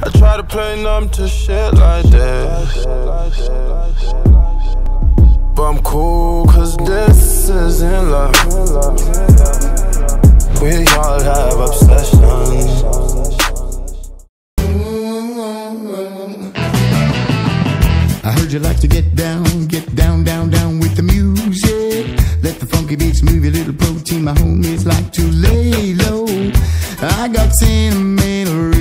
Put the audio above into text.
I try to play numb to shit like this, but I'm cool cause this isn't love. We all have obsessions. I heard you like to get down, down, down with the music. Let the funky beats move your little protein. My homies like to lay low. I got sentimental